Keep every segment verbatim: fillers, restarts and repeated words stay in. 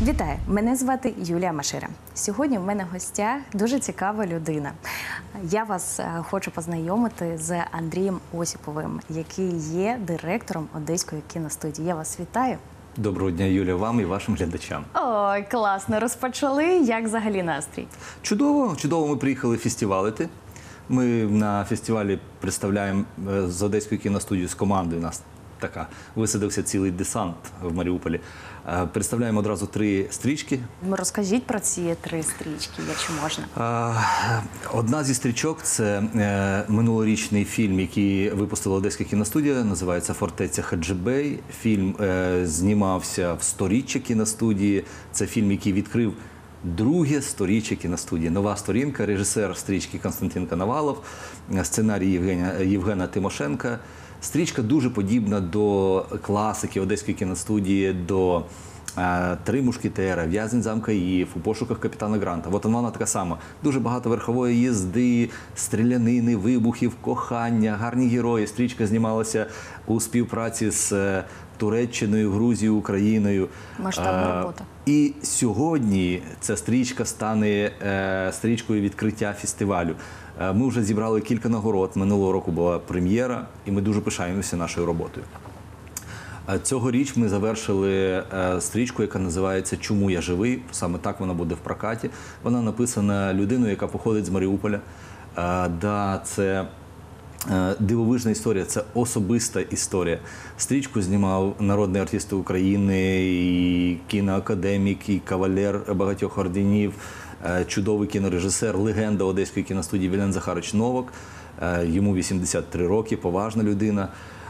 Вітаю! Мене звати Юлія Машира. Сьогодні в мене в гостях дуже цікава людина. Я вас хочу познайомити з Андрієм Осіповим, який є директором Одеської кіностудії. Я вас вітаю. Доброго дня, Юлія, вам і вашим глядачам. Ой, класно, розпочали. Як взагалі настрій? Чудово, чудово, ми приїхали фестивалити. Ми на фестивалі представляємо з Одеської кіностудії, з командою, у нас така, висадився цілий десант в Маріуполі. Представляємо одразу три стрічки. Розкажіть про ці три стрічки, якщо можна. Одна зі стрічок – це минулорічний фільм, який випустила Одеська кіностудія, називається «Фортеця Хаджибей». Фільм знімався в сторіччя кіностудії. Це фільм, який відкрив друге сторіччя кіностудії. Нова сторінка, режисер стрічки Константин Коновалов, сценарій Євгена, Євгена Тимошенка. Стрічка дуже подібна до класики Одеської кіностудії, до е, «Три мушкетера», «В'язень замка Ів», «У пошуках капітана Гранта». От вона така сама. Дуже багато верхової їзди, стрілянини, вибухів, кохання, гарні герої. Стрічка знімалася у співпраці з Туреччиною, Грузією, Україною. Масштабна робота. І сьогодні ця стрічка стане е, стрічкою відкриття фестивалю. Е, ми вже зібрали кілька нагород. Минулого року була прем'єра, і ми дуже пишаємося нашою роботою. Е, цьогоріч ми завершили е, стрічку, яка називається «Чому я живий?». Саме так вона буде в прокаті. Вона написана людиною, яка походить з Маріуполя. Е, да, це дивовижна історія, це особиста історія. Стрічку знімав народний артист України, і кіноакадемік, і кавалер багатьох орденів, чудовий кінорежисер, легенда Одеської кіностудії Вілен Захарович Новак. Йому вісімдесят три роки, поважна людина.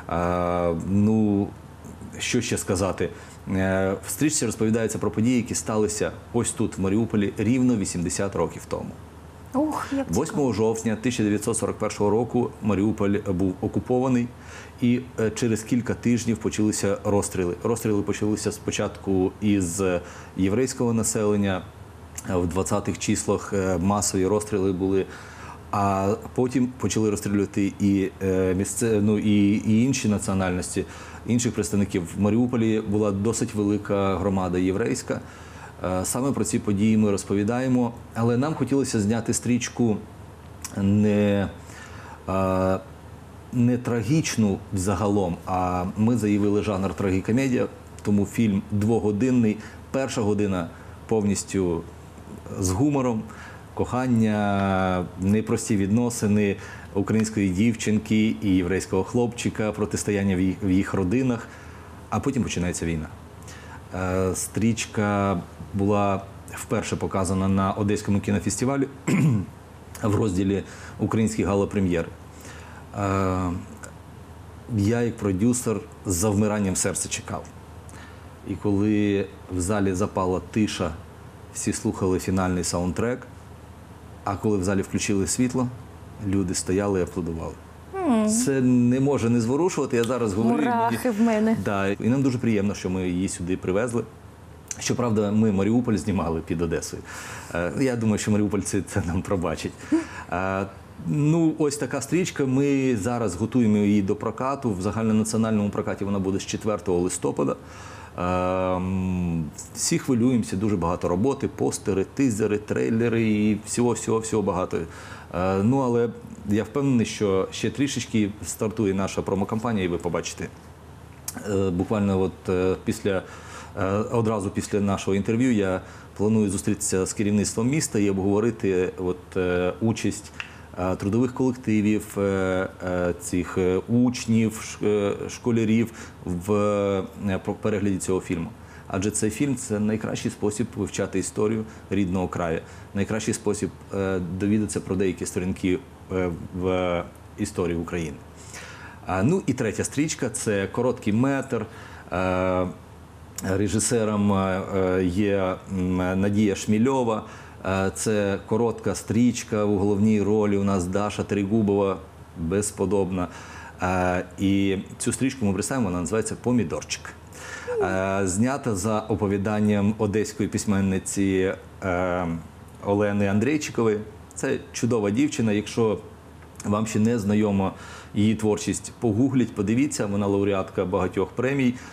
Ну, що ще сказати? В стрічці розповідається про події, які сталися ось тут, в Маріуполі, рівно вісімдесят років тому. Ух, як цікаво. восьмого жовтня тисяча дев'ятсот сорок першого року Маріуполь був окупований, і через кілька тижнів почалися розстріли. Розстріли почалися спочатку із єврейського населення, в двадцятих числах масові розстріли були, а потім почали розстрілювати і, місце, ну, і, і інші національності, інших представників. В Маріуполі була досить велика громада єврейська. Саме про ці події ми розповідаємо, але нам хотілося зняти стрічку не, не трагічну взагалом, а ми заявили жанр трагікомедія, тому фільм двогодинний, перша година повністю з гумором, кохання, непрості відносини української дівчинки і єврейського хлопчика, протистояння в їх родинах, а потім починається війна. Стрічка була вперше показана на Одеському кінофестивалі в розділі «Українські гала-прем'єри». Я, як продюсер, з завмиранням серця чекав. І коли в залі запала тиша, всі слухали фінальний саундтрек, а коли в залі включили світло, люди стояли і аплодували. Це не може не зворушувати, я зараз говорю. Мурахи в мене. Да, і нам дуже приємно, що ми її сюди привезли. Щоправда, ми Маріуполь знімали під Одесою. Я думаю, що маріупольці це нам пробачать. Ну, ось така стрічка. Ми зараз готуємо її до прокату. В загальнонаціональному прокаті вона буде з четвертого листопада. Всі хвилюємося, дуже багато роботи, постери, тизери, трейлери і всього-всього-всього багато. Ну, але я впевнений, що ще трішечки стартує наша промокампанія, і ви побачите. Буквально от після, одразу після нашого інтерв'ю я планую зустрітися з керівництвом міста і обговорити от, участь трудових колективів, цих учнів, школярів в перегляді цього фільму. Адже цей фільм – це найкращий спосіб вивчати історію рідного краю, найкращий спосіб довідатися про деякі сторінки в історії України. Ну і третя стрічка – це короткий метр. Режисером є Надія Шмільова. Це коротка стрічка, у головній ролі у нас Даша Трегубова, безподобна. І цю стрічку ми представимо, вона називається «Помідорчик». Знята за оповіданням одеської письменниці Олени Андрейчикової. Це чудова дівчина. Якщо вам ще не знайома її творчість, погугліть, подивіться. Вона лауреатка багатьох премій.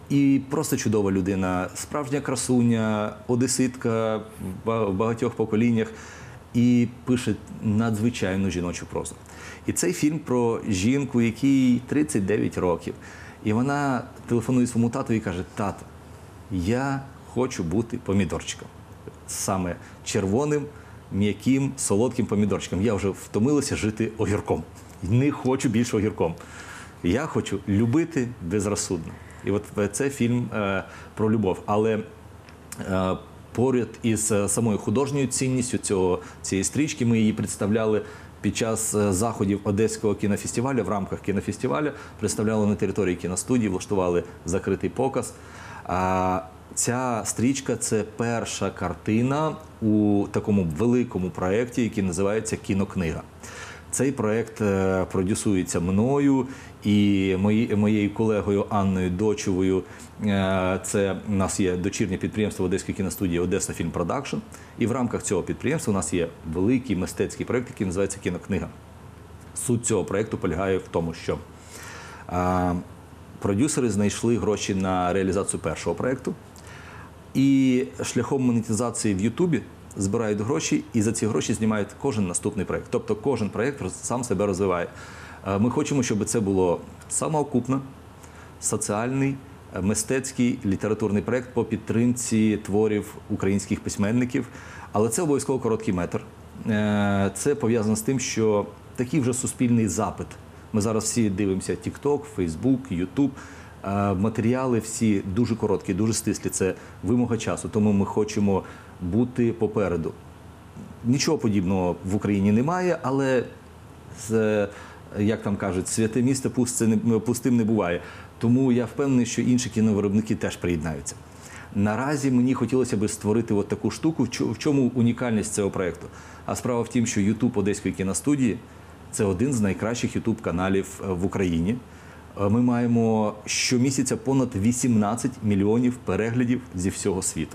І просто чудова людина, справжня красуня, одеситка в багатьох поколіннях і пише надзвичайну жіночу прозу. І цей фільм про жінку, якій тридцять дев'ять років. І вона телефонує своєму тату і каже: тато, я хочу бути помідорчиком. Саме червоним, м'яким, солодким помідорчиком. Я вже втомилася жити огірком. Не хочу більше огірком. Я хочу любити безрозсудно. І от це фільм е, про любов. Але е, поряд із самою художньою цінністю цього, цієї стрічки ми її представляли під час заходів Одеського кінофестивалю. В рамках кінофестивалю представляли на території кіностудії, влаштували закритий показ. А ця стрічка – це перша картина у такому великому проєкті, який називається «Кінокнига». Цей проєкт продюсується мною і мої, моєю колегою Анною Дочевою. Це у нас є дочірнє підприємство Одеської кіностудії «Одеса Фільм Продакшн». І в рамках цього підприємства у нас є великий мистецький проєкт, який називається «Кінокнига». Суть цього проєкту полягає в тому, що а, продюсери знайшли гроші на реалізацію першого проєкту. І шляхом монетизації в Ютубі збирають гроші, і за ці гроші знімають кожен наступний проєкт. Тобто кожен проєкт сам себе розвиває. Ми хочемо, щоб це було самоокупно, соціальний, мистецький, літературний проєкт по підтримці творів українських письменників. Але це обов'язково короткий метр. Це пов'язано з тим, що такий вже суспільний запит. Ми зараз всі дивимося TikTok, Facebook, YouTube. Матеріали всі дуже короткі, дуже стислі. Це вимога часу, тому ми хочемо бути попереду. Нічого подібного в Україні немає, але, як там кажуть, святе місто пустим не буває. Тому я впевнений, що інші кіновиробники теж приєднаються. Наразі мені хотілося б створити от таку штуку. В чому унікальність цього проєкту? А справа в тім, що YouTube Одеської кіностудії – це один з найкращих YouTube-каналів в Україні. Ми маємо щомісяця понад вісімнадцять мільйонів переглядів зі всього світу.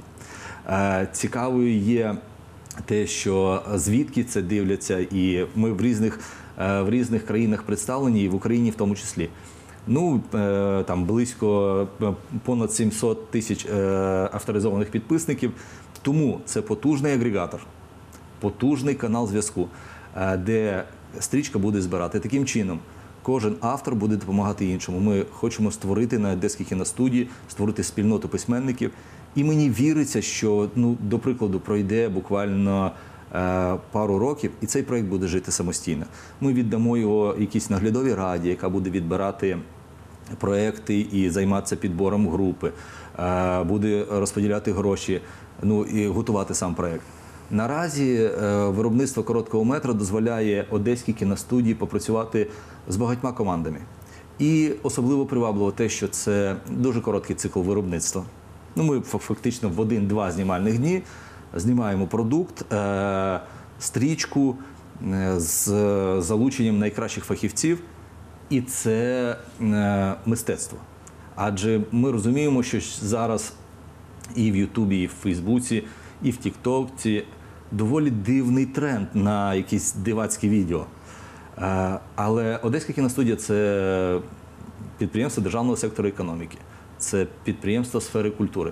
Цікавою є те, що звідки це дивляться, і ми в різних, в різних країнах представлені, і в Україні в тому числі. Ну, там близько понад сімсот тисяч авторизованих підписників. Тому це потужний агрегатор, потужний канал зв'язку, де стрічка буде збирати. Таким чином, кожен автор буде допомагати іншому. Ми хочемо створити на Одеській кіностудії, створити спільноту письменників. І мені віриться, що, ну, до прикладу, пройде буквально е, пару років, і цей проєкт буде жити самостійно. Ми віддамо його якійсь наглядовій раді, яка буде відбирати проєкти і займатися підбором групи, е, буде розподіляти гроші, ну, і готувати сам проєкт. Наразі е, виробництво короткого метра дозволяє Одеській кіностудії попрацювати з багатьма командами. І особливо привабливо те, що це дуже короткий цикл виробництва. Ну, ми фактично в один-два знімальних дні знімаємо продукт, е, стрічку е, з залученням найкращих фахівців, і це е, мистецтво. Адже ми розуміємо, що зараз і в Ютубі, і в Фейсбуці, і в Тіктоці доволі дивний тренд на якісь дивацькі відео. Е, але Одеська кіностудія – це підприємство державного сектору економіки. Це підприємство сфери культури.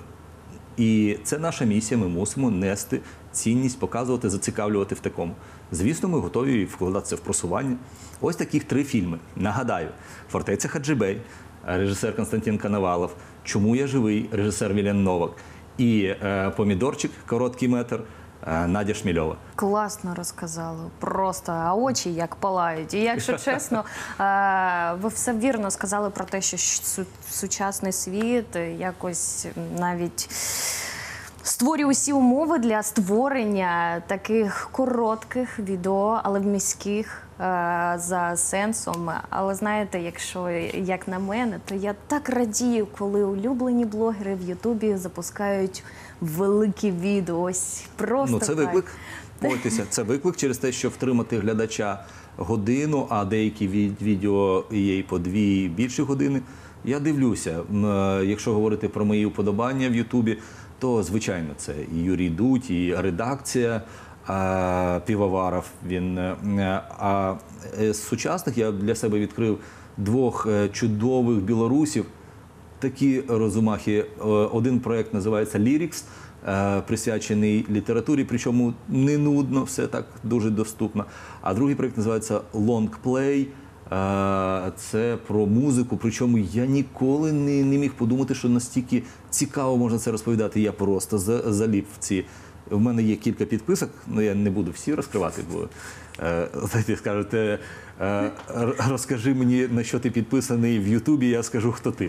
І це наша місія, ми мусимо нести цінність, показувати, зацікавлювати в такому. Звісно, ми готові вкладатися в просування. Ось таких три фільми. Нагадаю: «Фортеця Хаджибей», режисер Константин Коновалов, «Чому я живий», режисер Вілен Новак, і е, «Помідорчик», короткий метр, е, Надя Шмільова. Класно розказали, просто, а очі як палають. І якщо чесно, е, ви все вірно сказали про те, що су- сучасний світ якось навіть створює усі умови для створення таких коротких відео, але міських е, за сенсом. Але знаєте, якщо як на мене, то я так радію, коли улюблені блогери в Ютубі запускають великі відео. Ось просто Ну, це кайф. виклик. Погодьтеся, це виклик через те, що втримати глядача годину, а деякі від- відео є і по дві, і більше години. Я дивлюся, М, е, якщо говорити про мої уподобання в Ютубі, то, звичайно, це і Юрій Дудь, і редакція, а, Півоваров. Він, е, а з сучасних я для себе відкрив двох е, чудових білорусів, такі розумахи. Е, Один проєкт називається «Лірікс», е, присвячений літературі, причому не нудно, все так дуже доступно. А другий проєкт називається «Long Play». Е, Це про музику, причому я ніколи не, не міг подумати, що настільки цікаво можна це розповідати. Я просто за- заліп в ці. В мене є кілька підписок, ну я не буду всі розкривати, бо е, знаєте, скажете, е, р- розкажи мені, на що ти підписаний в Ютубі, я скажу, хто ти.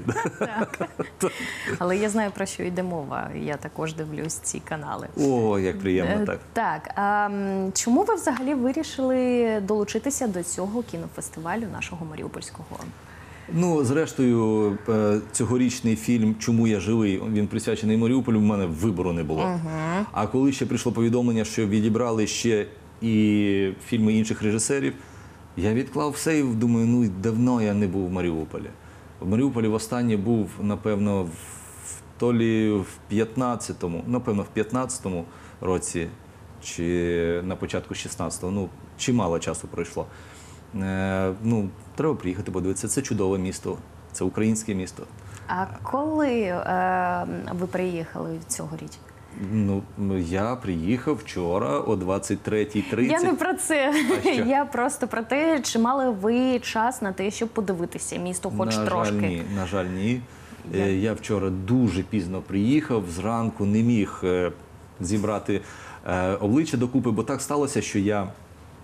Але я знаю, про що йде мова. Я також дивлюсь ці канали. О, як приємно, Е, так. Так, а м, чому ви взагалі вирішили долучитися до цього кінофестивалю нашого Маріупольського? Ну, зрештою, е, цьогорічний фільм «Чому я живий», він присвячений Маріуполю, в мене вибору не було. А коли ще прийшло повідомлення, що відібрали ще і фільми інших режисерів, я відклав все і думаю, ну давно я не був в Маріуполі. В Маріуполі востаннє був, напевно, в то лі в п'ятнадцятому, напевно, в п'ятнадцятому році, чи на початку шістнадцятого, ну, чимало часу пройшло. Е, ну, треба приїхати подивитися. Це чудове місто, це українське місто. А коли е, ви приїхали цьогоріч? Ну, я приїхав вчора о двадцять третій тридцять. Я не про це. А що? Я просто про те, чи мали ви час на те, щоб подивитися місто хоч на трошки. Жаль, ні, на жаль, ні. Я- Е, Я вчора дуже пізно приїхав, зранку не міг е, зібрати е, обличчя докупи, бо так сталося, що я е,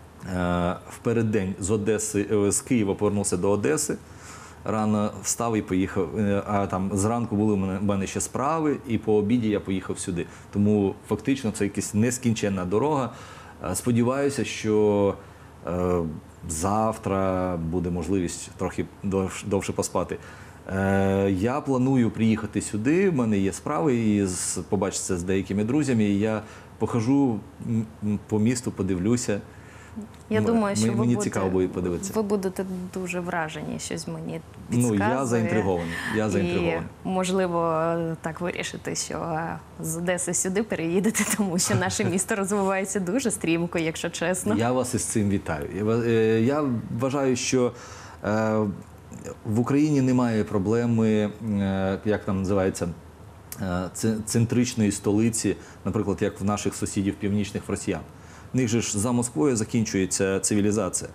в переддень з Одеси, е, з Києва повернувся до Одеси. Рано встав і поїхав, е, а там зранку були в мене, в мене ще справи, і по обіді я поїхав сюди. Тому фактично це якась нескінченна дорога. Е, Сподіваюся, що е, завтра буде можливість трохи довш- довше поспати. Е, Я планую приїхати сюди, в мене є справи, і з- побачитися з деякими друзями. І я похожу м, м, по місту, подивлюся. Я М- думаю, що мені- ви мені будете, цікаво буде подивитися. ви будете дуже вражені, щось мені Ну, підказує. я заінтригований. Я заінтригований. І, можливо, так вирішити, що е, з Одеси сюди переїдете, тому що наше місто розвивається дуже стрімко, якщо чесно. Я вас із цим вітаю. Я, ва- е, я вважаю, що е, в Україні немає проблеми, е, як там називається, е, це- центричної столиці, наприклад, як в наших сусідів північних росіян. В них же ж за Москвою закінчується цивілізація.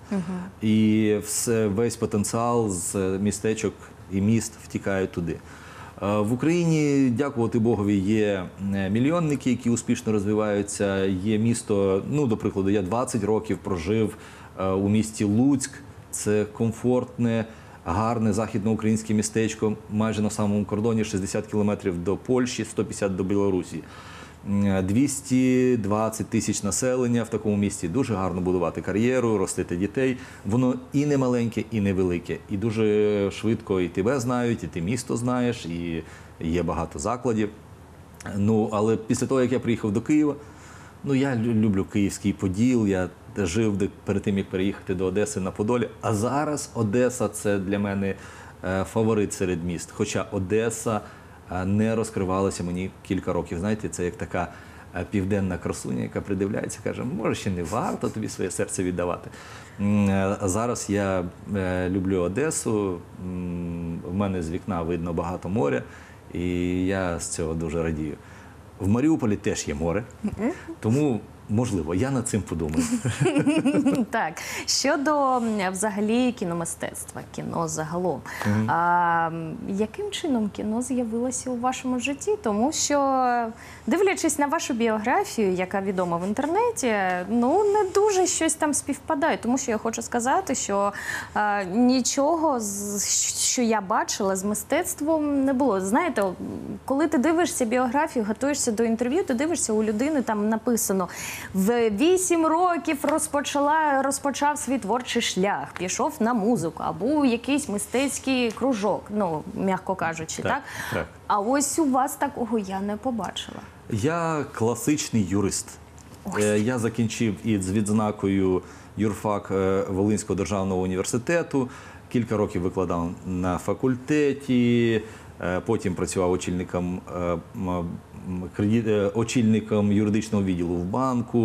І все, весь потенціал з містечок і міст втікає туди. Е, В Україні, дякувати Богові, є е, мільйонники, які успішно розвиваються. Є місто, ну, до прикладу, я двадцять років прожив е, у місті Луцьк. Це комфортне, гарне західноукраїнське містечко, майже на самому кордоні, шістдесят кілометрів до Польщі, сто п'ятдесят до Білорусі. М, двісті двадцять тисяч населення в такому місті. Дуже гарно будувати кар'єру, ростити дітей. Воно і не маленьке, і не велике. І дуже швидко і тебе знають, і ти місто знаєш, і є багато закладів. Ну, але після того, як я приїхав до Києва, ну, я лю- люблю Київський Поділ, я жив де- перед тим, як переїхати до Одеси на Подолі. А зараз Одеса – це для мене е, фаворит серед міст. Хоча Одеса е, не розкривалася мені кілька років. Знаєте, це як така е, південна красуня, яка придивляється, каже, може, ще не варто тобі своє серце віддавати. М, е, Зараз я е, люблю Одесу, м, в мене з вікна видно багато моря, і я з цього дуже радію. В Маріуполі теж є море, тому, можливо, я над цим подумаю. Так, щодо м, взагалі кіномистецтва, кіно загалом. А, м, яким чином кіно з'явилося у вашому житті? Тому що, дивлячись на вашу біографію, яка відома в інтернеті, ну не дуже щось там співпадає. Тому що я хочу сказати, що а, нічого, з- що я бачила з мистецтвом, не було. Знаєте, коли ти дивишся біографію, готуєшся до інтерв'ю, ти дивишся у людини, там написано в вісім років розпочала розпочав свій творчий шлях, пішов на музику або у якийсь мистецький кружок, ну м'яко кажучи, так, Так, так. А ось у вас такого я не побачила. Я класичний юрист. Ось. Е, Я закінчив і з відзнакою юрфак е, Волинського державного університету. Кілька років викладав на факультеті, е, потім працював очільником, е, м, м, кредит- е, очільником юридичного відділу в банку.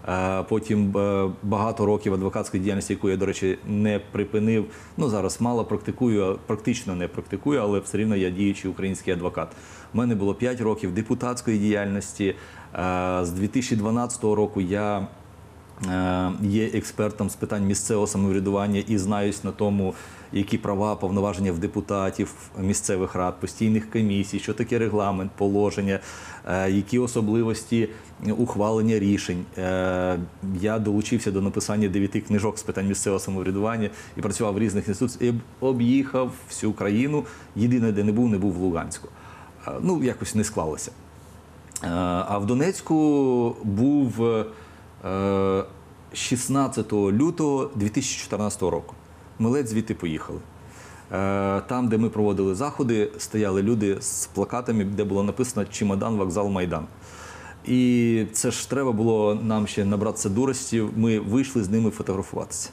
Е, Потім е, багато років адвокатської діяльності, яку я, до речі, не припинив. Ну, зараз мало практикую, практично не практикую, але все рівно я діючий український адвокат. У мене було п'ять років депутатської діяльності. Е, З дві тисячі дванадцятого року я е, є експертом з питань місцевого самоврядування і знаюсь на тому, які права, повноваження в депутатів, місцевих рад, постійних комісій, що таке регламент, положення, е, які особливості ухвалення рішень. Е, Я долучився до написання дев'яти книжок з питань місцевого самоврядування і працював в різних інституціях, і об'їхав всю країну. Єдине, де не був, не був в Луганську. Е, Ну, якось не склалося. Е, А в Донецьку був е, шістнадцятого лютого дві тисячі чотирнадцятого року. Ми ледь звідти поїхали. Е, Там, де ми проводили заходи, стояли люди з плакатами, де було написано «Чемодан, вокзал, Майдан». І це ж треба було нам ще набратися дурості. Ми вийшли з ними фотографуватися.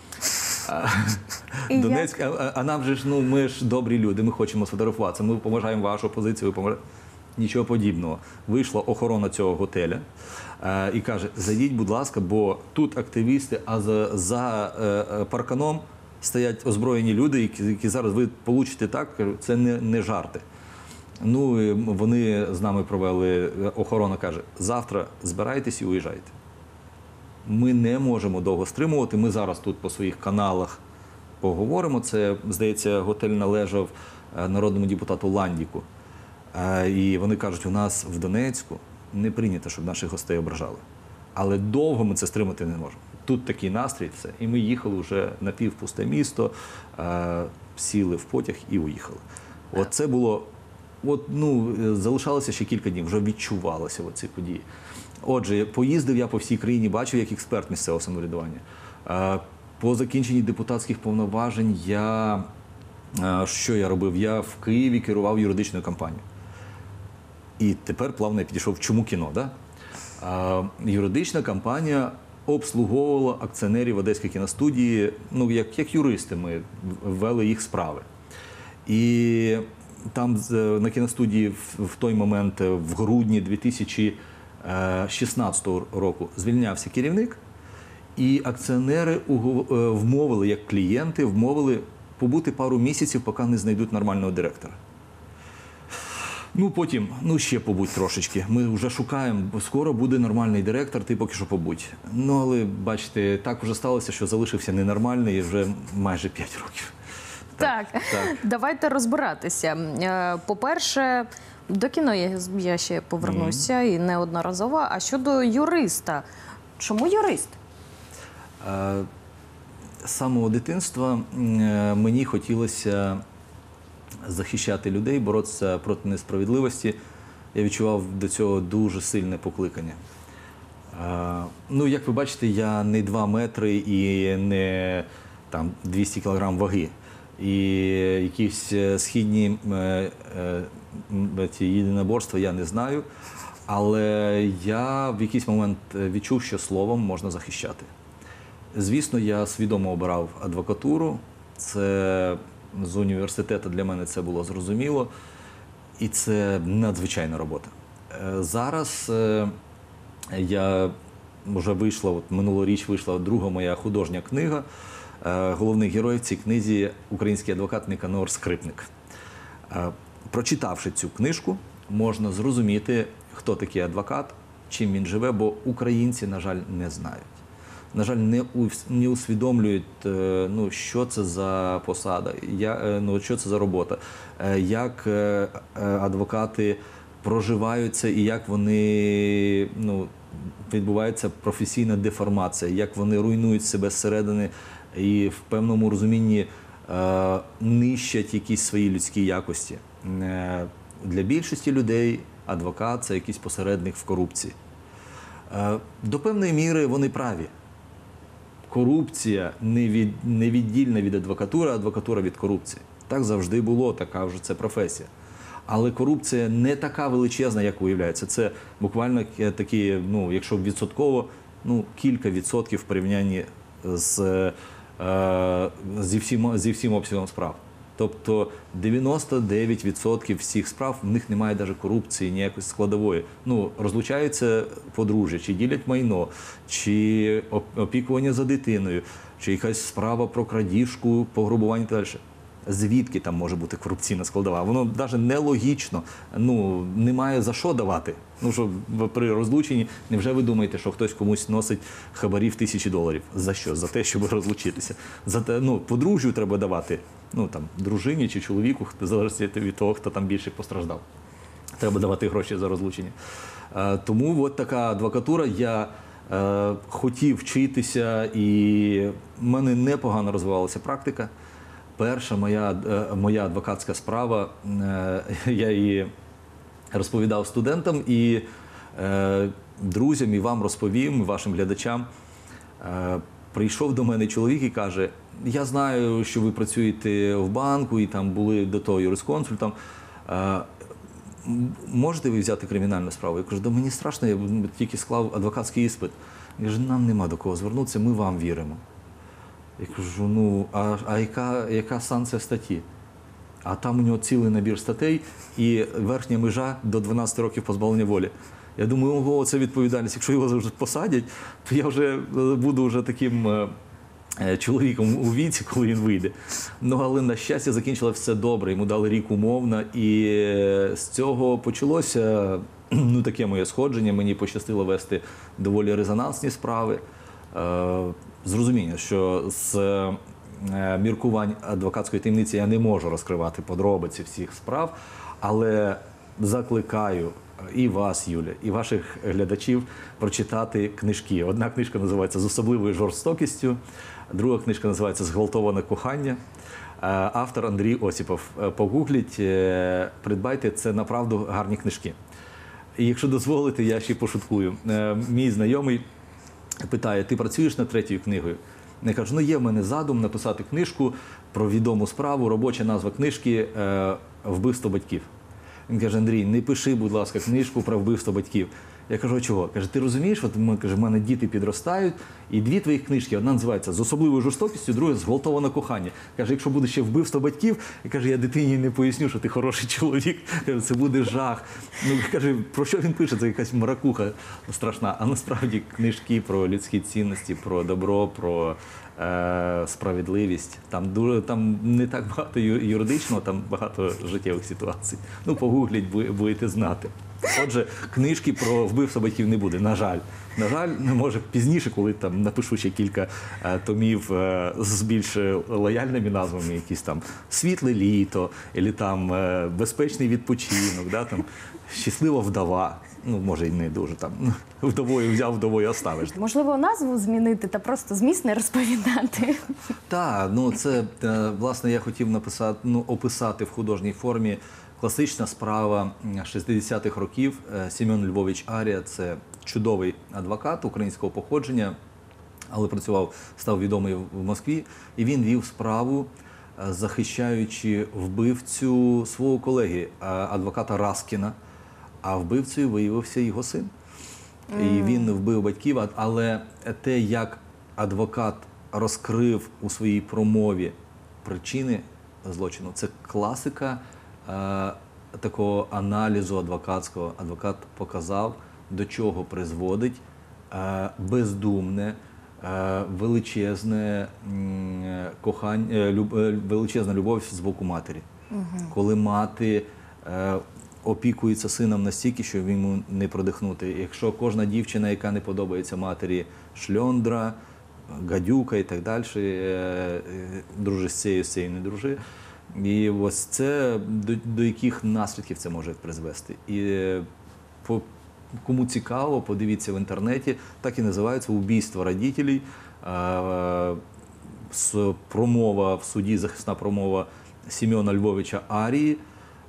І Донецьк, а, а нам же ж, ну, ми ж добрі люди, ми хочемо сфотографуватися, ми поважаємо вашу позицію, ви поважаєте. Нічого подібного. Вийшла охорона цього готеля е, і каже, зайдіть, будь ласка, бо тут активісти, а за, за е, парканом стоять озброєні люди, які, які зараз ви получите так, кажу, це не, не жарти. Ну, і вони з нами провели, охорона каже, завтра збирайтесь і уїжджайте. Ми не можемо довго стримувати, ми зараз тут по своїх каналах поговоримо. Це, здається, готель належав народному депутату Ландіку. І вони кажуть, у нас в Донецьку не прийнято, щоб наших гостей ображали. Але довго ми це стримати не можемо. Тут такий настрій, все. І ми їхали вже на півпусте місто, сіли в потяг і уїхали. От це було, от, ну, залишалося ще кілька днів, вже відчувалося ці події. Отже, поїздив я по всій країні, бачив як експерт місцевого самоврядування. По закінченні депутатських повноважень я, що я робив? Я в Києві керував юридичною кампанією. І тепер плавно я підійшов, чому кіно, да? А, юридична компанія обслуговувала акціонерів Одеської кіностудії, ну, як, як юристи ми ввели їх справи. І там на кіностудії в, в той момент, в грудні дві тисячі шістнадцятого року, звільнявся керівник, і акціонери вмовили, як клієнти, вмовили побути пару місяців, поки не знайдуть нормального директора. Ну, потім, ну, ще побудь трошечки. Ми вже шукаємо, бо скоро буде нормальний директор, ти поки що побудь. Ну, але, бачите, так вже сталося, що залишився ненормальний вже майже п'ять років. Так, так, так, давайте розбиратися. По-перше, до кіно я, я ще повернуся mm. і неодноразово. А щодо юриста, чому юрист? З самого дитинства мені хотілося захищати людей, боротися проти несправедливості. Я відчував до цього дуже сильне покликання. Ну, як ви бачите, я не два метри і не там, двісті кілограм ваги. І якісь східні ці єдиноборства я не знаю. Але я в якийсь момент відчув, що словом можна захищати. Звісно, я свідомо обирав адвокатуру. Це з університету для мене це було зрозуміло. І це надзвичайна робота. Зараз я вже вийшла, от минулоріч вийшла друга моя художня книга. Головний герой в цій книзі – український адвокат Ніканор Скрипник. Прочитавши цю книжку, можна зрозуміти, хто такий адвокат, чим він живе, бо українці, на жаль, не знають. На жаль, не, не усвідомлюють, ну, що це за посада, я, ну, що це за робота, як адвокати проживаються і як вони, ну, відбувається професійна деформація, як вони руйнують себе зсередини і в певному розумінні е, нищать якісь свої людські якості. Е, для більшості людей адвокат – це якийсь посередник в корупції. Е, до певної міри вони праві. Корупція не від, невіддільна від адвокатури, а адвокатура від корупції. Так завжди було, така вже це професія. Але корупція не така величезна, як виявляється. Це буквально такі, ну, якщо відсотково, ну, кілька відсотків в порівнянні з, е, зі, всім, зі всім обсягом справ. Тобто дев'яносто дев'ять відсотків всіх справ в них немає навіть корупції, ніякої складової. Ну, розлучаються подружжя, чи ділять майно, чи опікування за дитиною, чи якась справа про крадіжку, пограбування і далі. Звідки там може бути корупційна складова? Воно навіть нелогічно, ну, немає за що давати. Ну, що при розлученні, невже ви думаєте, що хтось комусь носить хабарів тисячі доларів? За що? За те, щоб розлучитися. За те, ну, подружжю треба давати, ну, там, дружині чи чоловіку, залежить від того, хто там більше постраждав. Треба давати гроші за розлучення. Е, тому от така адвокатура. Я е, хотів вчитися, і в мене непогано розвивалася практика. Перша моя, моя адвокатська справа, я її розповідав студентам і друзям, і вам розповім, і вашим глядачам. Прийшов до мене чоловік і каже: я знаю, що ви працюєте в банку і там були до того юрисконсультом. Можете ви взяти кримінальну справу? Я кажу: да мені страшно, я тільки склав адвокатський іспит. Я кажу: нам нема до кого звернутися, ми вам віримо. Я кажу: ну, а, а яка, яка санкція статті? А там у нього цілий набір статей і верхня межа до дванадцяти років позбавлення волі. Я думаю, ого, це відповідальність. Якщо його вже посадять, то я вже буду вже таким е, чоловіком у віці, коли він вийде. Ну, але, на щастя, закінчилося все добре. Йому дали рік умовно, і з цього почалося, ну, таке моє сходження. Мені пощастило вести доволі резонансні справи. Е, Зрозуміння, що з е, міркувань адвокатської таємниці я не можу розкривати подробиці всіх справ, але закликаю і вас, Юля, і ваших глядачів прочитати книжки. Одна книжка називається «З особливою жорстокістю», друга книжка називається «Зґвалтоване кохання». Автор Андрій Осіпов. Погугліть, е, придбайте, це направду гарні книжки. І якщо дозволите, я ще пошуткую. Е, мій знайомий питає: ти працюєш над третьою книгою? Я кажу: ну, є в мене задум написати книжку про відому справу, робоча назва книжки «Вбивство батьків». Він каже: Андрій, не пиши, будь ласка, книжку про вбивство батьків. Я кажу: а чого? Каже: ти розумієш, от ми, каже, в мене діти підростають, і дві твоїх книжки, одна називається «З особливою жорстокістю», друга «Зґвалтоване кохання». Каже: якщо буде ще вбивство батьків, я каже, я дитині не поясню, що ти хороший чоловік. Каже: це буде жах. Ну, каже, про що він пише? Це якась маракуха страшна. А насправді книжки про людські цінності, про добро, про е, справедливість. Там дуже, там не так багато юридичного, там багато життєвих ситуацій. Ну, погугліть, будете знати. Отже, книжки про вбивство батьків не буде, на жаль. На жаль, може пізніше, коли там напишу ще кілька е, томів е, з більш лояльними назвами, якісь там «Світле літо», або там е, «Безпечний відпочинок», да, там «Щаслива вдова». Ну, може, і не дуже там вдовою взяв, вдовою оставиш. Можливо, назву змінити та просто зміст не розповідати. Так, ну це, власне, я хотів написати, ну, описати в художній формі класична справа шістдесятих років. Семен Львович Арія – це чудовий адвокат українського походження, але працював, став відомий в Москві. І він вів справу, захищаючи вбивцю свого колеги, адвоката Раскіна. А вбивцею виявився його син. І він вбив батьків, але те, як адвокат розкрив у своїй промові причини злочину, це класика е, такого аналізу адвокатського. Адвокат показав, до чого призводить е, бездумне, е, величезне е, кохання, е, люб, е, величезна любов з боку матері. Угу. Коли мати е, опікується сином настільки, що йому не продихнути. Якщо кожна дівчина, яка не подобається матері, шльондра, гадюка і так далі, дружи з цією, з цією не дружи. І ось це, до, до яких наслідків це може призвести. І по, кому цікаво, подивіться в інтернеті, так і називається «Убійство родителей». Промова в суді, захисна промова Семена Львовича Арії.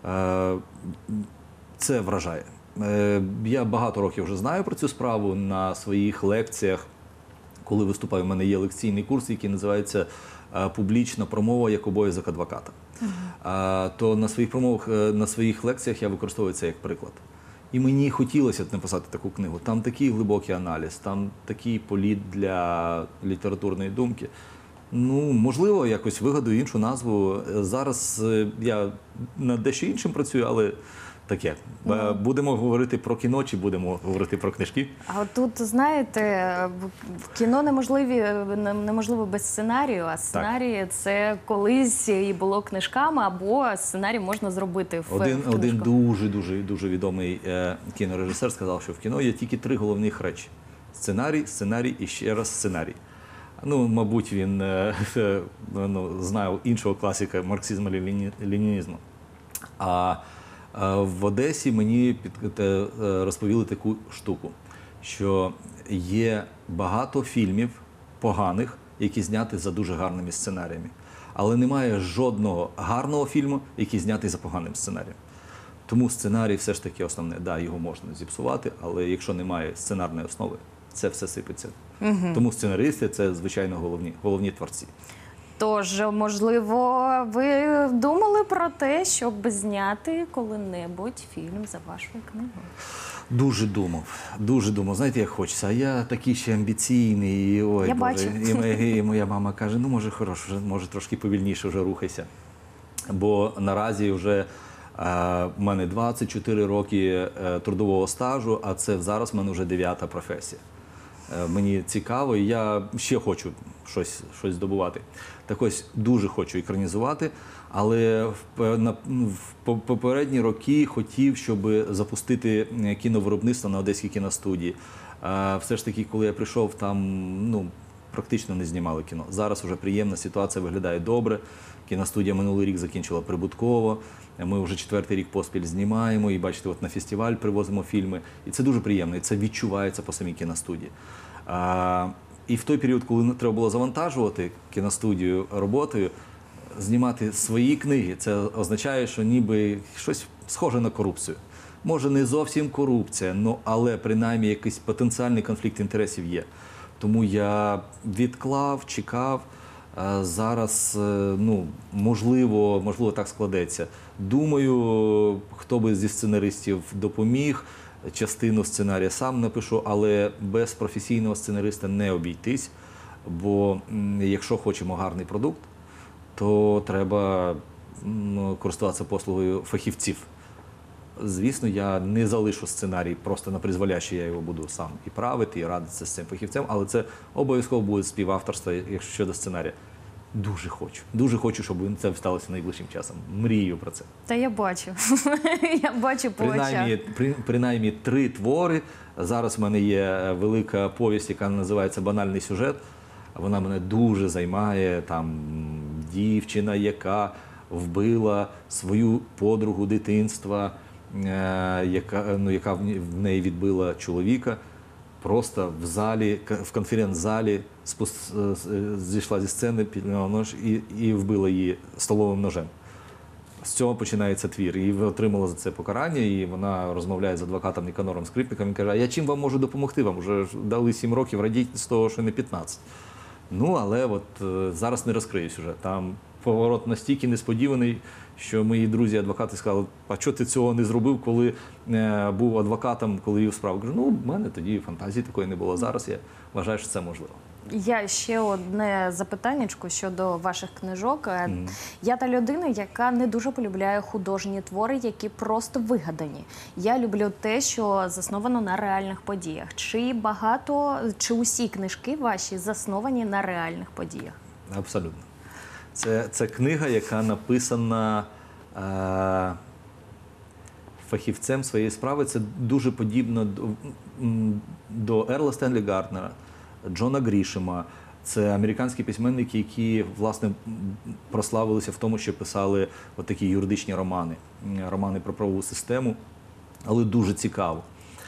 Це вражає. Я багато років вже знаю про цю справу. На своїх лекціях, коли виступаю, в мене є лекційний курс, який називається «Публічна промова як обов'язок адвоката». Uh-huh. То на своїх промовах, на своїх лекціях я використовую це як приклад. І мені хотілося написати таку книгу. Там такий глибокий аналіз, там такий політ для літературної думки. Ну, можливо, якось вигадую іншу назву. Зараз е, я над дещо іншим працюю, але таке. Е, Будемо говорити про кіно чи будемо говорити про книжки? А от тут, знаєте, в- в кіно неможливі, не- неможливо без сценарію, а сценарій це колись і було книжками, або сценарій можна зробити в, Один, в один книжку. дуже дуже дуже відомий е, кінорежисер сказав, що в кіно є тільки три головних речі: сценарій, сценарій і ще раз сценарій. Ну, мабуть, він е, е, ну, знає іншого класика марксизму лені- ленінізму. А е, в Одесі мені під, те, е, розповіли таку штуку, що є багато фільмів поганих, які зняті за дуже гарними сценаріями. Але немає жодного гарного фільму, який знятий за поганим сценарієм. Тому сценарій все ж таки основне. Да, його можна зіпсувати, але якщо немає сценарної основи, це все сипеться. Угу. Тому сценаристи – це, звичайно, головні, головні творці. Тож, можливо, ви думали про те, щоб зняти коли-небудь фільм за вашою книгою? Дуже думав, дуже думав. Знаєте, як хочеться. А я такий ще амбіційний. І, ой, Я Боже. бачу. І, моя, і моя мама каже, ну, може, хорош, вже, може, трошки повільніше вже рухайся. Бо наразі вже е, в мене двадцять чотири роки е, трудового стажу, а це зараз в мене вже дев'ята професія. Е, мені цікаво, і я ще хочу щось, щось здобувати. Так ось, дуже хочу екранізувати, але в, на, в по- попередні роки хотів, щоб запустити кіновиробництво на Одеській кіностудії. Е, все ж таки, коли я прийшов, там ну, практично не знімали кіно. Зараз вже приємна ситуація, виглядає добре. Кіностудія минулий рік закінчила прибутково. Ми вже четвертий рік поспіль знімаємо і, бачите, от на фестиваль привозимо фільми. І це дуже приємно, і це відчувається по самій кіностудії. А, і в той період, коли треба було завантажувати кіностудію роботою, знімати свої книги, це означає, що ніби щось схоже на корупцію. Може, не зовсім корупція, ну, але принаймні якийсь потенціальний конфлікт інтересів є. Тому я відклав, чекав. А зараз, е, ну, можливо, можливо, так складеться. Думаю, хто би зі сценаристів допоміг, частину сценарія сам напишу, але без професійного сценариста не обійтись, бо м, якщо хочемо гарний продукт, то треба м, користуватися послугою фахівців. Звісно, я не залишу сценарій просто на призволяще, я його буду сам і правити, і радитися з цим фахівцем, але це обов'язково буде співавторство, якщо щодо сценарія. Дуже хочу. Дуже хочу, щоб це сталося найближчим часом. Мрію про це. Та я бачу. Я бачу по Принаймні, очах. при, принаймні три твори. Зараз в мене є велика повість, яка називається «Банальний сюжет». Вона мене дуже займає. Там дівчина, яка вбила свою подругу дитинства, е, яка, ну, яка в ні- в неї відбила чоловіка. Просто в залі, к- в конференц-залі спус- е, зійшла зі сцени, підняла нож і, і вбила її столовим ножем. З цього починається твір. І отримала за це покарання, і вона розмовляє з адвокатом Ніканором Скрипником і каже, а я чим вам можу допомогти? Вам вже ж дали сім років, радіть з того, що не п'ятнадцять. Ну, але от е, зараз не розкриюсь уже. Там поворот настільки несподіваний, що мої друзі-адвокати сказали, а чого ти цього не зробив, коли е, був адвокатом, коли вів справу? Кажу, ну, в мене тоді фантазії такої не було. Зараз я вважаю, що це можливо. Я ще одне запитаннячко щодо ваших книжок. Е, Я та людина, яка не дуже полюбляє художні твори, які просто вигадані. Я люблю те, що засновано на реальних подіях. Чи багато, чи усі книжки ваші засновані на реальних подіях? Абсолютно. Це, це книга, яка написана е, фахівцем своєї справи. Це дуже подібно до, м, до Ерла Стенлі Гарднера, Джона Грішема. Це американські письменники, які, власне, прославилися в тому, що писали от такі юридичні романи, романи про правову систему, але дуже цікаво.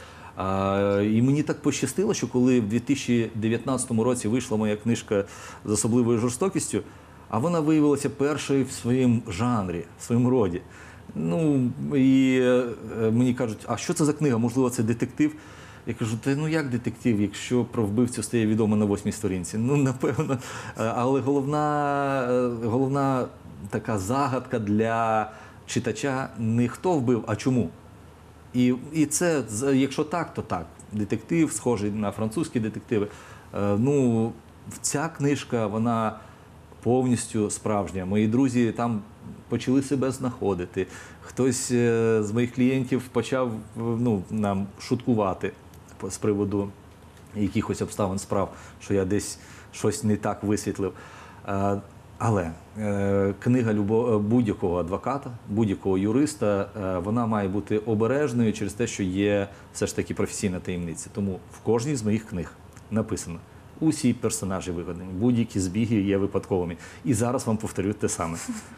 А, і мені так пощастило, що коли в дві тисячі дев'ятнадцятому році вийшла моя книжка з особливою жорстокістю, а вона виявилася першою в своєму жанрі, в своєму роді. Ну, і е, мені кажуть, а що це за книга? Можливо, це детектив? Я кажу, та ну як детектив, якщо про вбивцю стає відомо на восьмій сторінці? Ну, напевно. Але головна, е, головна така загадка для читача не хто вбив, а чому. І, і це, з- якщо так, то так. Детектив, схожий на французькі детективи. Е, ну, ця книжка, вона повністю справжня. Мої друзі там почали себе знаходити. Хтось е, з моїх клієнтів почав ну, нам шуткувати з приводу якихось обставин справ, що я десь щось не так висвітлив. Е, Але е, книга любо- будь-якого адвоката, будь-якого юриста, е, вона має бути обережною через те, що є все ж таки професійна таємниця. Тому в кожній з моїх книг написано: усі персонажі вигадані, будь-які збіги є випадковими. І зараз вам повторю те саме.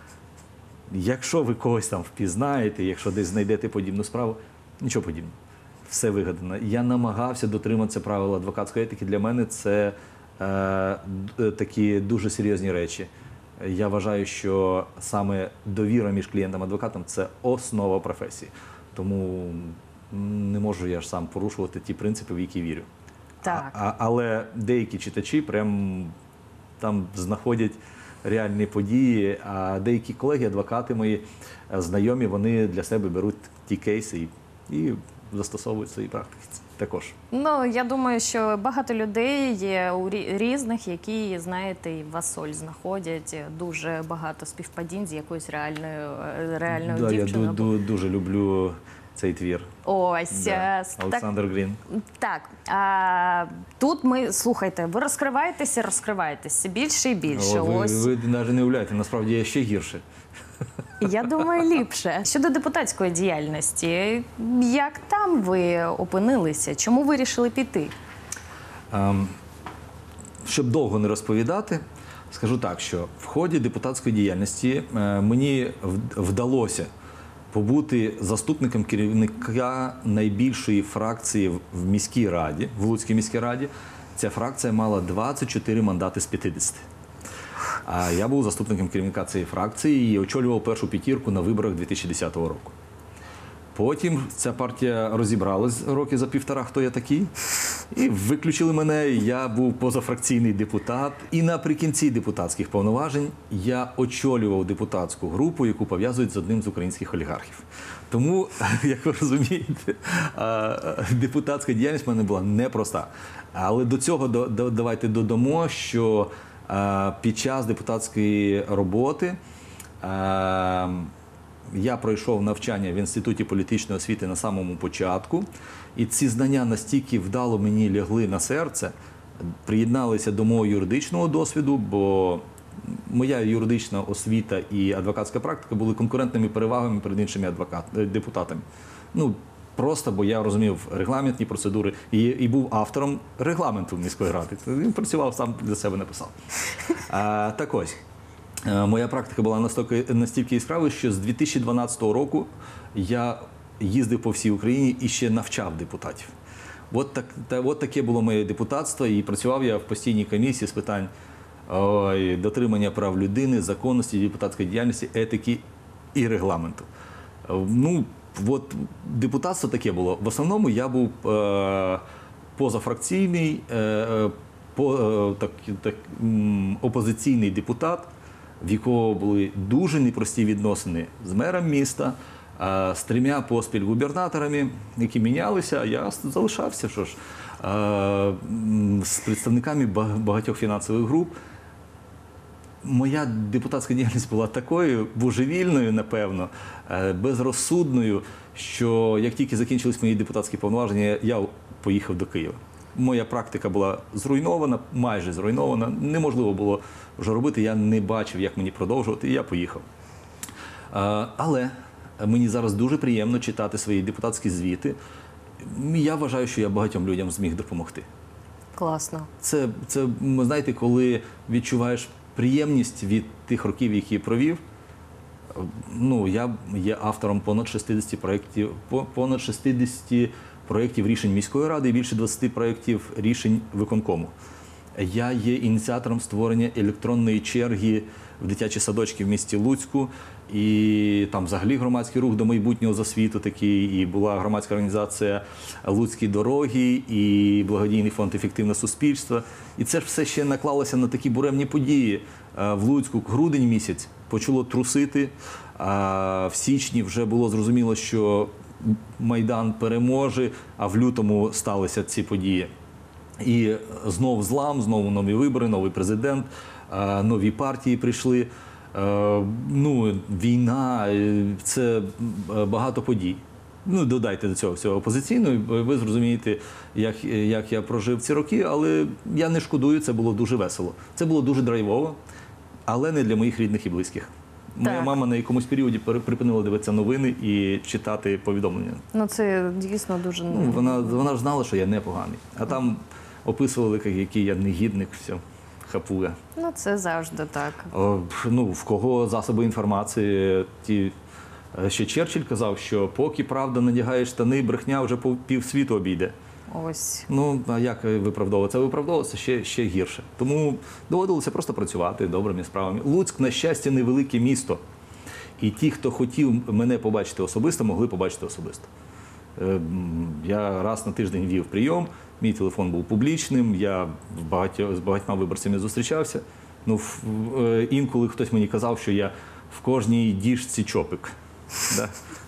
Якщо ви когось там впізнаєте, якщо десь знайдете подібну справу, нічого подібного. Все вигадано. Я намагався дотриматися правил адвокатської етики. Для мене це е, д- такі дуже серйозні речі. Я вважаю, що саме довіра між клієнтом і адвокатом – це основа професії. Тому не можу я ж сам порушувати ті принципи, в які вірю. Так. А, а, але деякі читачі прям там знаходять реальні події, а деякі колеги, адвокати мої, е, знайомі, вони для себе беруть ті кейси і, і застосовують в своїй практиці також. Ну, я думаю, що багато людей є у рі- різних, які, знаєте, і васоль знаходять дуже багато співпадінь з якоюсь реальною, е, реальною Да, я дівчиною. ду- ду- дуже люблю цей твір. Ось, Да. е, с- так, Олександр Грін. так. А, тут ми, слухайте, ви розкриваєтеся, розкриваєтеся більше і більше. О, ви, Ось, ви навіть не уявляєте, насправді я ще гірше. я думаю, ліпше. Щодо депутатської діяльності, як там ви опинилися? Чому вирішили піти? Ем, Щоб довго не розповідати, скажу так, що в ході депутатської діяльності е, мені в- вдалося побути заступником керівника найбільшої фракції в- в міській раді, в Луцькій міській раді. Ця фракція мала двадцять чотири мандати з п'ятдесят. А я був заступником керівника цієї фракції і очолював першу п'ятірку на виборах дві тисячі десятого року. Потім ця партія розібралась роки за півтора, хто я такий, і виключили мене. Я був позафракційний депутат. І наприкінці депутатських повноважень я очолював депутатську групу, яку пов'язують з одним з українських олігархів. Тому, як ви розумієте, а, депутатська діяльність в мене була непроста. Але до цього до- до- давайте додамо, що а, під час депутатської роботи а, я пройшов навчання в Інституті політичної освіти на самому початку, і ці знання настільки вдало мені лягли на серце, приєдналися до мого юридичного досвіду, бо моя юридична освіта і адвокатська практика були конкурентними перевагами перед іншими адвокат, е, депутатами. Ну, просто, бо я розумів регламентні процедури і, і був автором регламенту міської ради. Він працював, сам для себе написав. А, так ось. Е, Моя практика була настільки, настільки яскравою, що з дві тисячі дванадцятого року я їздив по всій Україні і ще навчав депутатів. От, так, та, от таке було моє депутатство, і працював я в постійній комісії з питань ой, дотримання прав людини, законності, депутатської діяльності, етики і регламенту. Е, Ну, от депутатство таке було. В основному я був е, позафракційний, е, е, по, е, так, так, м, опозиційний депутат, в якого були дуже непрості відносини з мером міста, е, з трьома поспіль губернаторами, які мінялися, а я залишався, що ж, е, м, з представниками ба- багатьох фінансових груп. Моя депутатська діяльність була такою божевільною, напевно, е, безрозсудною, що як тільки закінчились мої депутатські повноваження, я поїхав до Києва. Моя практика була зруйнована, майже зруйнована. Неможливо було вже робити, я не бачив, як мені продовжувати, і я поїхав. Е, Але мені зараз дуже приємно читати свої депутатські звіти. Я вважаю, що я багатьом людям зміг допомогти. Класно. Це, це, м, знаєте, коли відчуваєш приємність від тих років, які провів. Ну, я є автором понад шістдесят проєктів, по- понад шістдесят проєктів рішень міської ради і більше двадцяти проєктів рішень виконкому. Я є ініціатором створення електронної черги в дитячі садочки в місті Луцьку. І там взагалі громадський рух до майбутнього з освіту такий, і була громадська організація «Луцькі дороги», і благодійний фонд «Ефективне суспільство». І це ж все ще наклалося на такі буремні події. Е, В Луцьку грудень місяць почало трусити, а в січні вже було зрозуміло, що Майдан переможе, а в лютому сталися ці події. І знов злам, знову нові вибори, новий президент. е, нові партії прийшли. Е, ну, війна, е, це е, багато подій. Ну, додайте до цього всього опозиційної, ви зрозумієте, як, як я прожив ці роки, але я не шкодую, це було дуже весело. Це було дуже драйвово, але не для моїх рідних і близьких. Моя Так. мама на якомусь періоді пере- припинила дивитися новини і читати повідомлення. Ну це дійсно дуже Ну, вона, вона ж знала, що я непоганий. А там описували, як- який я негідник, все, хапуга. ну це завжди так. О, ну, в кого засоби інформації, ті... е, ще Черчилль казав, що поки правда надягає штани, брехня вже по півсвіту обійде. Ось. Ну, а як виправдовуватися? Виправдовуватися ще, ще гірше. Тому доводилося просто працювати добрими справами. Луцьк, на щастя, невелике місто. І ті, хто хотів мене побачити особисто, могли побачити особисто. Е, м, Я раз на тиждень вів прийом, мій телефон був публічним, я в багатьо- з багатьма виборцями зустрічався. Ну, в- е, інколи хтось мені казав, що я в кожній діжці чопик. Да?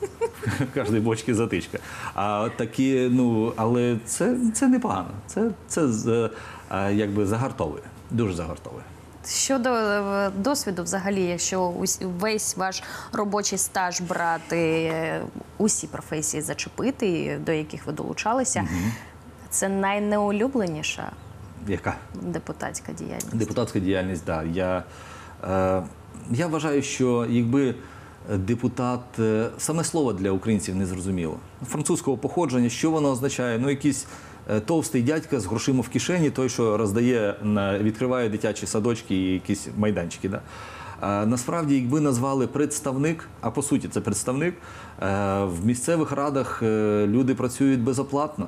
В кожній бочці затичка. А такі, ну, але це, це непогано. Це, це з- а, якби загартовує, дуже загартовує. Щодо е, досвіду, взагалі, якщо ус- весь ваш робочий стаж брати, е, усі професії зачепити, до яких ви долучалися, це найнеулюбленіша Яка? депутатська діяльність. Депутатська діяльність, так. Да. Я, е, я вважаю, що якби депутат, е, саме слово для українців не зрозуміло. Французького походження, що воно означає? Ну, якийсь е, товстий дядька з грошима в кишені, той, що роздає, на, відкриває дитячі садочки і якісь майданчики. Да? Е, насправді, якби назвали представник, а по суті це представник, е, в місцевих радах е, люди працюють безоплатно.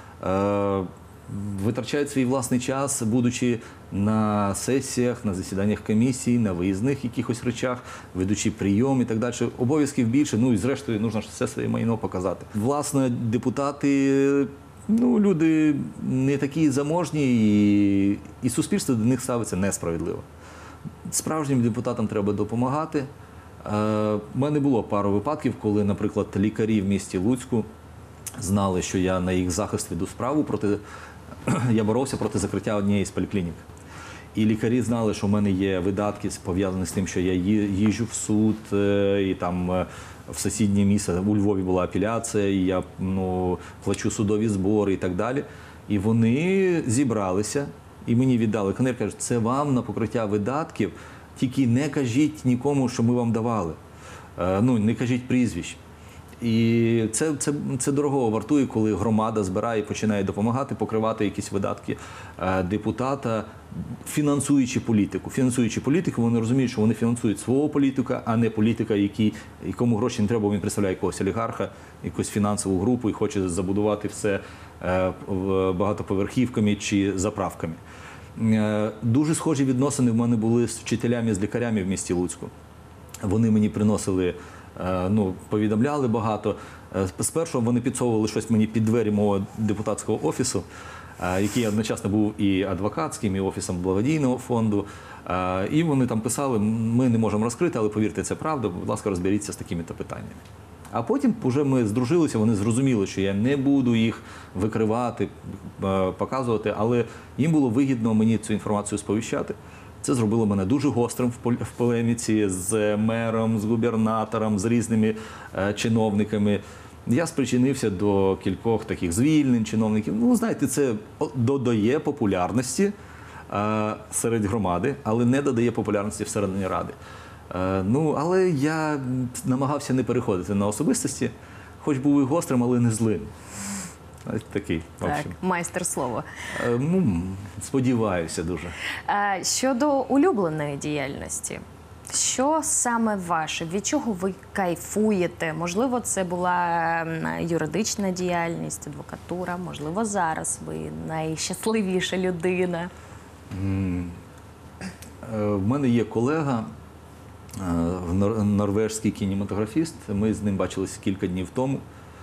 Е, Витрачають свій власний час, будучи на сесіях, на засіданнях комісій, на виїзних якихось речах, ведучи прийом і так далі. Обов'язків більше, ну і зрештою, нужно ж все своє майно показати. Власне, депутати, ну, люди не такі заможні, і, і суспільство до них ставиться несправедливо. Справжнім депутатам треба допомагати. У мене було пару випадків, коли, наприклад, лікарі в місті Луцьку знали, що я на їх захист веду справу проти, я боровся проти закриття однієї з поліклінік. І лікарі знали, що в мене є видатки пов'язані з тим, що я ї- їжджу в суд, е, і там е, в сусіднє місце, у Львові була апеляція, і я, ну, плачу судові збори і так далі. І вони зібралися і мені віддали конверт, кажуть, це вам на покриття видатків, тільки не кажіть нікому, що ми вам давали. Е, Ну, не кажіть прізвищ. І це, це, це дорого вартує, коли громада збирає і починає допомагати, покривати якісь видатки е, депутата, фінансуючи політику. Фінансуючи політику, вони розуміють, що вони фінансують свого політика, а не політика, який, якому гроші не треба, бо він представляє якогось олігарха, якусь фінансову групу і хоче забудувати все е, в- багатоповерхівками чи заправками. Е, Дуже схожі відносини в мене були з вчителями, з лікарями в місті Луцьку. Вони мені приносили, е, ну, повідомляли багато. Е, Спершу вони підсовували щось мені під двері мого депутатського офісу, е, який одночасно був і адвокатським, і офісом благодійного фонду. Е, І вони там писали, ми не можемо розкрити, але повірте, це правда, будь ласка, розберіться з такими-то питаннями. А потім вже ми здружилися, вони зрозуміли, що я не буду їх викривати, е, показувати, але їм було вигідно мені цю інформацію сповіщати. Це зробило мене дуже гострим в поль- в полеміці з мером, з губернатором, з різними е, чиновниками. Я спричинився до кількох таких звільнень чиновників. Ну, знаєте, це о- додає популярності е, серед громади, але не додає популярності всередині ради. Е, ну, але я намагався не переходити на особистості, хоч був і гострим, але не злим. Ось такий, в Так, общем. майстер слова. Е, ну, сподіваюся дуже. Е, Щодо улюбленої діяльності, що саме ваше? Від чого ви кайфуєте? Можливо, це була м, юридична діяльність, адвокатура, можливо, зараз ви найщасливіша людина. М, е, В мене є колега, е, нор- норвежський кінематографіст. Ми з ним бачилися кілька днів тому.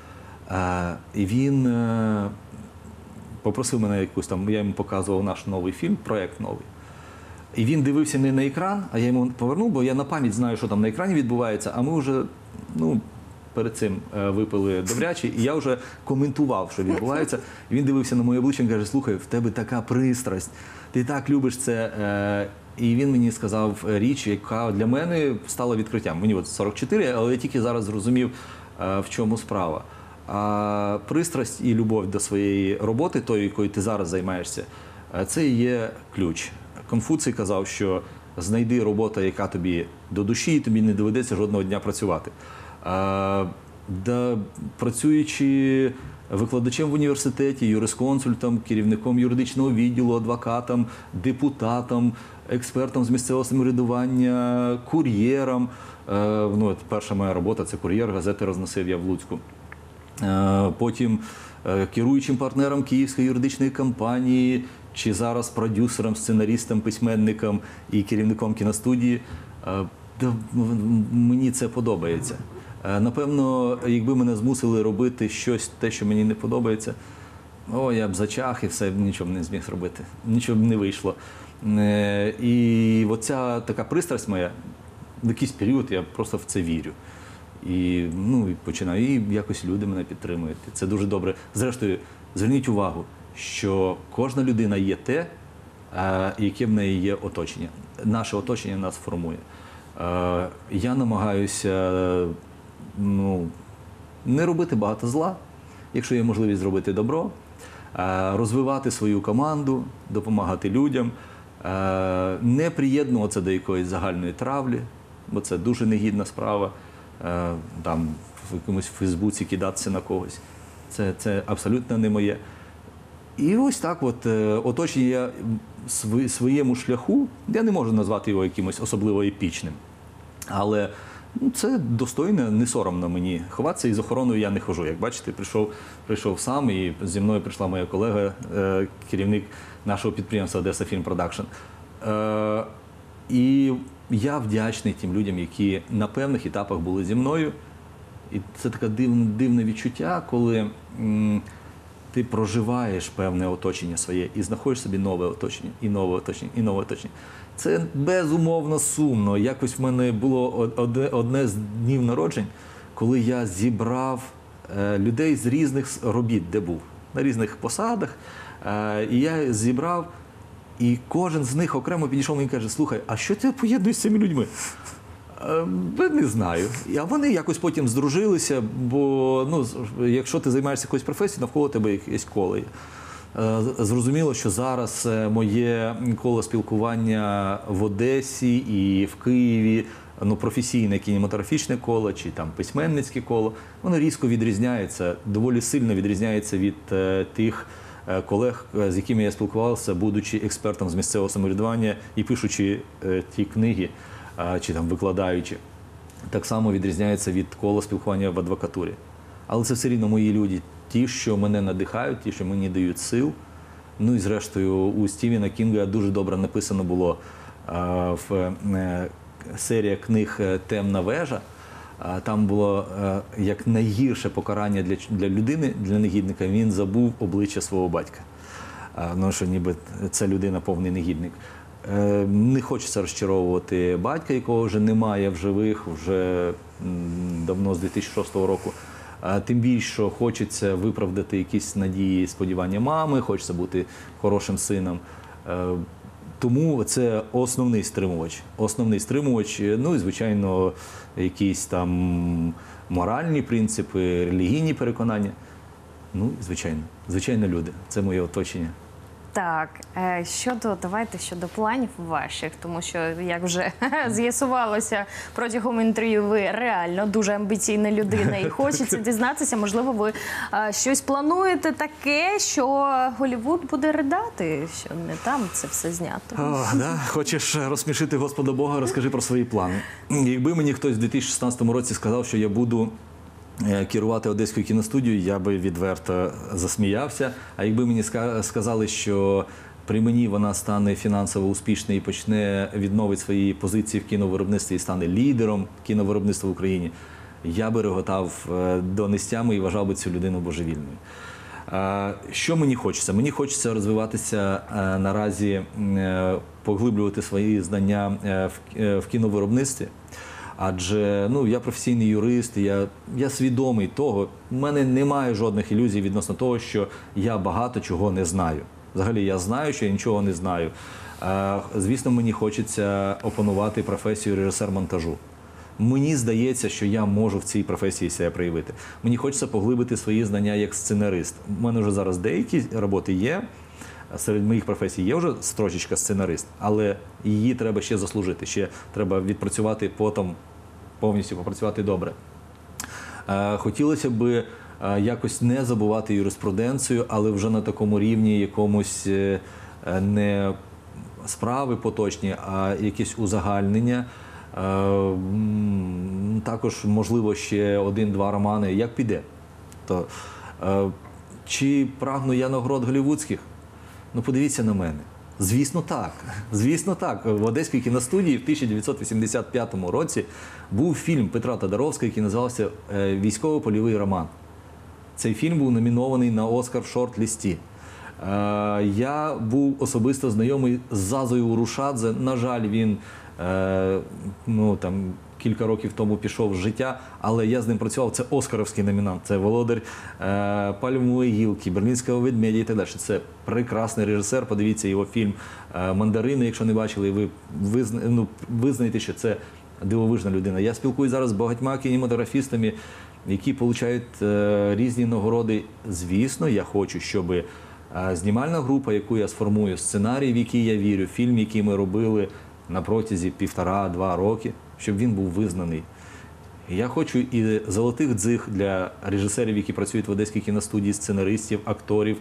Е, І він е, попросив мене якусь там, я йому показував наш новий фільм, проєкт новий. І він дивився не на екран, а я йому повернув, бо я на пам'ять знаю, що там на екрані відбувається, а ми вже, ну, перед цим е, випили добряче, і я вже коментував, що відбувається. І він дивився на моє обличчя і каже, слухай, в тебе така пристрасть, ти так любиш це. Е, І він мені сказав річ, яка для мене стала відкриттям. Мені от сорок чотири, але я тільки зараз зрозумів, в чому справа. А пристрасть і любов до своєї роботи, тої, якою ти зараз займаєшся, це і є ключ. Конфуцій казав, що знайди роботу, яка тобі до душі, і тобі не доведеться жодного дня працювати. А, да, працюючи викладачем в університеті, юрисконсультом, керівником юридичного відділу, адвокатом, депутатом, експертом з місцевого самоврядування, кур'єром. Е, ну, от перша моя робота – це кур'єр, газети розносив я в Луцьку. Е, потім е, керуючим партнером Київської юридичної компанії, чи зараз продюсером, сценарістом, письменником і керівником кіностудії. Е, да, мені це подобається. Напевно, якби мене змусили робити щось, те, що мені не подобається, о, я б зачах і все, нічого б не зміг зробити, нічого б не вийшло. І оця така пристрасть моя, в якийсь період я просто в це вірю. І, ну, і починаю, і якось люди мене підтримують. І це дуже добре. Зрештою, зверніть увагу, що кожна людина є те, яке в неї є оточення. Наше оточення нас формує. Я намагаюся ну, не робити багато зла, якщо є можливість зробити добро, розвивати свою команду, допомагати людям, не приєднуватися до якоїсь загальної травлі, бо це дуже негідна справа, там в якомусь Фейсбуці кидатися на когось. Це, це абсолютно не моє. І ось так от оточення я своєму шляху, я не можу назвати його якимось особливо епічним, але ну, це достойно, не соромно мені ховатися, і з охороною я не хожу. Як бачите, прийшов, прийшов сам, і зі мною прийшла моя колега, керівник нашого підприємства «Одеса Фільм Продакшн». І я вдячний тим людям, які на певних етапах були зі мною. І це таке дивне, дивне відчуття, коли м, ти проживаєш певне оточення своє і знаходиш собі нове оточення, і нове оточення, і нове оточення. Це безумовно сумно. Якось в мене було одне, одне з днів народжень, коли я зібрав е, людей з різних робіт, де був, на різних посадах. Е, і я зібрав, і кожен з них окремо підійшов мені і каже: слухай, а що ти поєднуєш з цими людьми? Е, не знаю. А вони якось потім здружилися, бо ну, якщо ти займаєшся якоюсь професією, навколо тебе якесь коло є. Зрозуміло, що зараз моє коло спілкування в Одесі і в Києві, ну, професійне кінематографічне коло чи там письменницьке коло, воно різко відрізняється, доволі сильно відрізняється від е, тих е, колег, з якими я спілкувався, будучи експертом з місцевого самоврядування і пишучи е, ті книги, е, чи там викладаючи. Так само відрізняється від кола спілкування в адвокатурі. Але це все рівно мої люди. Ті, що мене надихають, ті, що мені дають сил. Ну і зрештою у Стівена Кінга дуже добре написано було а, в е, серія книг «Темна вежа». А, там було е, як найгірше покарання для, для людини, для негідника, він забув обличчя свого батька. А, ну що ніби ця людина повний негідник. Е, не хочеться розчаровувати батька, якого вже немає в живих, вже м, давно з дві тисячі шостого року. Тим більше, що хочеться виправдати якісь надії і сподівання мами, хочеться бути хорошим сином. Тому це основний стримувач. Основний стримувач, ну і, звичайно, якісь там моральні принципи, релігійні переконання. Ну, звичайно, звичайно, люди. Це моє оточення. Так, е, щодо, давайте щодо планів ваших, тому що, як вже з'ясувалося протягом інтерв'ю, ви реально дуже амбіційна людина і хочеться дізнатися, можливо, ви е, щось плануєте таке, що Голлівуд буде ридати, що не там це все знято. О, да? Хочеш розсмішити Господа Бога, розкажи про свої плани. Якби мені хтось в дві тисячі шістнадцятому році сказав, що я буду керувати Одеською кіностудією, я би відверто засміявся. А якби мені сказали, що при мені вона стане фінансово успішною і почне відновити свої позиції в кіновиробництві і стане лідером кіновиробництва в Україні, я би реготав донестями і вважав би цю людину божевільною. Що мені хочеться? Мені хочеться розвиватися наразі, поглиблювати свої знання в кіновиробництві. Адже ну, я професійний юрист, я, я свідомий того, в мене немає жодних ілюзій відносно того, що я багато чого не знаю. Взагалі я знаю, що я нічого не знаю. Е, Звісно, мені хочеться опанувати професію режисер монтажу. Мені здається, що я можу в цій професії себе проявити. Мені хочеться поглибити свої знання як сценарист. У мене вже зараз деякі роботи є. Серед моїх професій є вже строчечка сценарист, але її треба ще заслужити, ще треба відпрацювати потім, повністю попрацювати добре. Е, Хотілося б е, якось не забувати юриспруденцію, але вже на такому рівні якомусь е, не справи поточні, а якісь узагальнення. Е, м, Також, можливо, ще один-два романи, як піде. То, е, чи прагну я нагород голлівудських? Ну, подивіться на мене. Звісно, так. Звісно, так. В Одеській кіностудії в тисяча дев'ятсот вісімдесят п'ятому році був фільм Петра Тодоровського, який називався е, «Військово-польовий роман». Цей фільм був номінований на Оскар в шорт-лісті. Е, Я був особисто знайомий з Зазою Урушадзе. На жаль, він е, ну, там, кілька років тому пішов з життя, але я з ним працював. Це оскаровський номінант, це володар е, «Пальмової гілки», «Берлінського ведмедя» і так далі. Це прекрасний режисер. Подивіться його фільм е, «Мандарини», якщо не бачили, ви визна, ну, визнаєте, що це дивовижна людина. Я спілкуюся зараз з багатьма кінематографістами, які отримують е, різні нагороди. Звісно, я хочу, щоб е, знімальна група, яку я сформую, сценарій, в який я вірю, фільм, який ми робили на протязі півтора-два роки, щоб він був визнаний. Я хочу і золотих дзиг для режисерів, які працюють в Одеській кіностудії, сценаристів, акторів,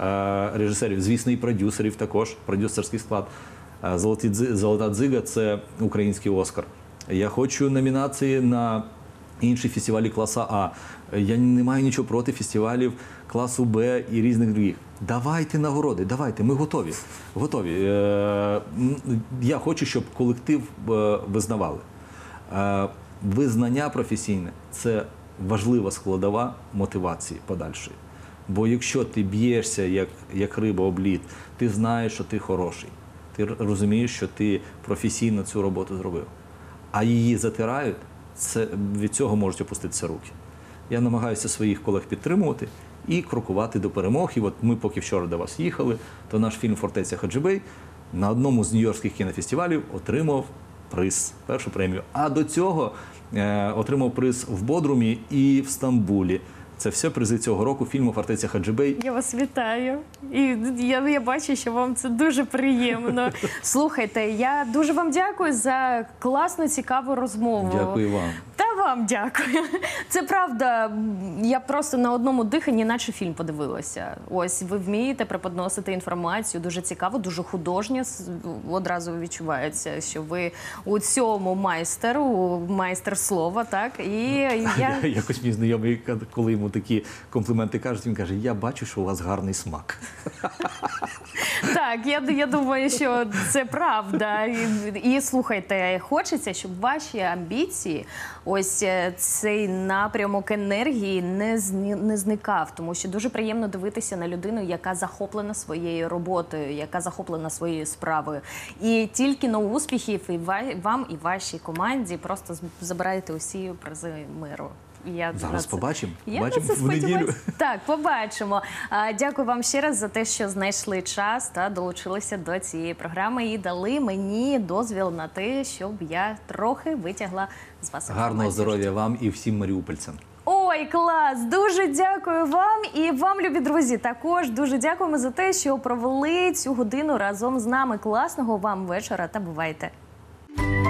е, режисерів, звісно, і продюсерів також, продюсерський склад. Е, Золоті дзи- Золота дзига – це український Оскар. Я хочу номінації на інші фестивалі класу А. Я не маю нічого проти фестивалів класу Б і різних других. Давайте нагороди, давайте, ми готові. Готові. Е, м, Я хочу, щоб колектив е, визнавали. Е, Визнання професійне – це важлива складова мотивації подальшої. Бо якщо ти б'єшся, як, як риба об лід, ти знаєш, що ти хороший, ти розумієш, що ти професійно цю роботу зробив, а її затирають, це, від цього можуть опуститися руки. Я намагаюся своїх колег підтримувати і крокувати до перемог. І от ми поки вчора до вас їхали, то наш фільм «Фортеця Хаджибей» на одному з нью-йоркських кінофестивалів отримав приз, першу премію. А до цього е, отримав приз в Бодрумі і в Стамбулі. Це все призи цього року фільму «Фортеця Хаджибей». Я вас вітаю. І я, я бачу, що вам це дуже приємно. Слухайте, я дуже вам дякую за класну, цікаву розмову. Дякую вам. Та вам дякую. Це правда, я просто на одному диханні наче фільм подивилася. Ось, ви вмієте преподносити інформацію, дуже цікаво, дуже художньо. Одразу відчувається, що ви у цьому майстер, у майстер слова, так? І я... Якось мій знайомий, коли йому такі компліменти кажуть, він каже, я бачу, що у вас гарний смак. Так, я, я думаю, що це правда. І, і слухайте, хочеться, щоб ваші амбіції, ось е, цей напрямок енергії не, зні, не зникав. Тому що дуже приємно дивитися на людину, яка захоплена своєю роботою, яка захоплена своєю справою. І тільки на успіхів і ва, вам, і вашій команді просто забираєте усі призи миру. Я Зараз це... побачимо. Я Бачимо на це в неділю. сподіваюся. Так, побачимо. А, дякую вам ще раз за те, що знайшли час та долучилися до цієї програми і дали мені дозвіл на те, щоб я трохи витягла з вас інформацію. Гарного здоров'я вам і всім маріупольцям. Ой, клас! Дуже дякую вам і вам, любі друзі, також дуже дякуємо за те, що провели цю годину разом з нами. Класного вам вечора та бувайте!